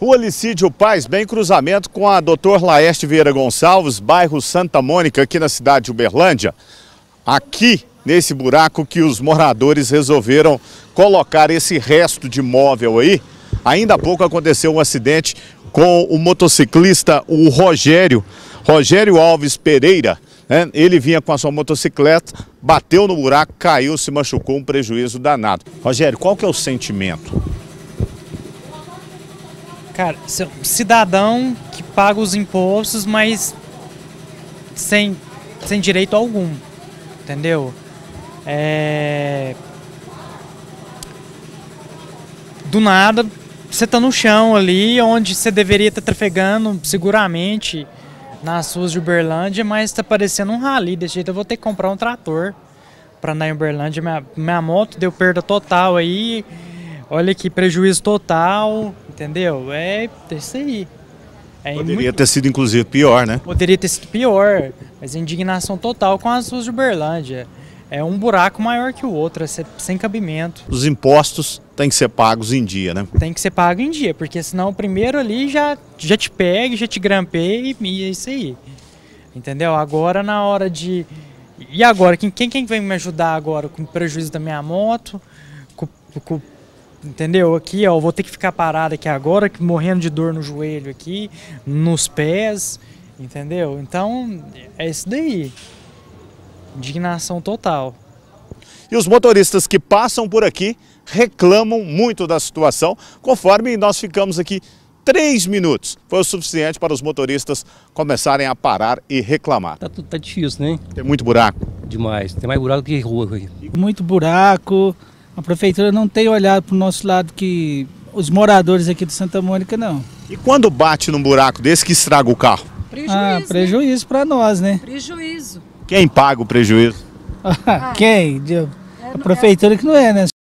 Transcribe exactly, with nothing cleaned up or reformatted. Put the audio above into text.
Rua Licídio Paz, bem cruzamento com a doutor Laerte Vieira Gonçalves, bairro Santa Mônica, aqui na cidade de Uberlândia. Aqui, nesse buraco que os moradores resolveram colocar esse resto de móvel aí. Ainda há pouco aconteceu um acidente com o motociclista, o Rogério, Rogério Alves Pereira. Né? Ele vinha com a sua motocicleta, bateu no buraco, caiu, se machucou, um prejuízo danado. Rogério, qual que é o sentimento? Cara, cidadão que paga os impostos, mas sem, sem direito algum, entendeu? É... Do nada, você tá no chão ali, onde você deveria estar trafegando seguramente nas ruas de Uberlândia, mas tá parecendo um rally. Desse jeito eu vou ter que comprar um trator para andar em Uberlândia. Minha, minha moto deu perda total aí, olha que prejuízo total. Entendeu? É isso aí. É Poderia muito... ter sido, inclusive, pior, né? Poderia ter sido pior, mas indignação total com as ruas de Uberlândia. É um buraco maior que o outro, é sem cabimento. Os impostos têm que ser pagos em dia, né? Tem que ser pago em dia, porque senão o primeiro ali já, já te pega, já te grampeia e é isso aí. Entendeu? Agora na hora de... E agora? Quem, quem, quem vai me ajudar agora com o prejuízo da minha moto? Com, com Entendeu? Aqui, ó, eu vou ter que ficar parado aqui agora, morrendo de dor no joelho aqui, nos pés, entendeu? Então, é isso daí. Indignação total. E os motoristas que passam por aqui reclamam muito da situação, conforme nós ficamos aqui três minutos. Foi o suficiente para os motoristas começarem a parar e reclamar. Tá, tá difícil, né? Tem muito buraco? Demais. Tem mais buraco que rua aqui. Muito buraco. A prefeitura não tem olhado para o nosso lado, que os moradores aqui de Santa Mônica não. E quando bate num buraco desse que estraga o carro? Prejuízo, ah, prejuízo né? para nós, né? Prejuízo. Quem paga o prejuízo? Quem? A prefeitura que não é, né?